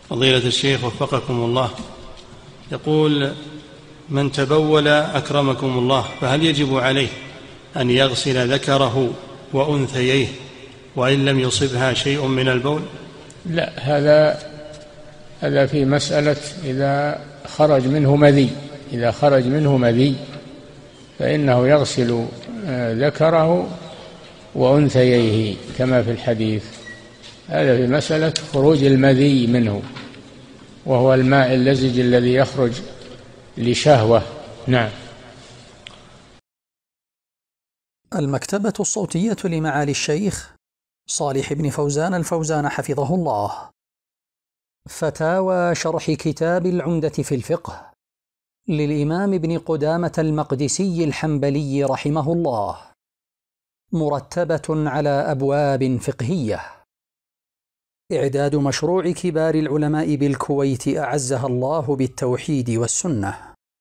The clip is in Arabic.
فضيلة الشيخ وفقكم الله، يقول: من تبول أكرمكم الله فهل يجب عليه أن يغسل ذكره وأنثييه وإن لم يصبها شيء من البول؟ لا، هذا في مسألة إذا خرج منه مذي فإنه يغسل ذكره وأنثييه كما في الحديث. هذا في مسألة خروج المذي منه، وهو الماء اللزج الذي يخرج لشهوة. نعم. المكتبة الصوتية لمعالي الشيخ صالح بن فوزان الفوزان حفظه الله. فتاوى شرح كتاب العمدة في الفقه للإمام ابن قدامة المقدسي الحنبلي رحمه الله، مرتبة على أبواب فقهية. إعداد مشروع كبار العلماء بالكويت أعزها الله بالتوحيد والسنة.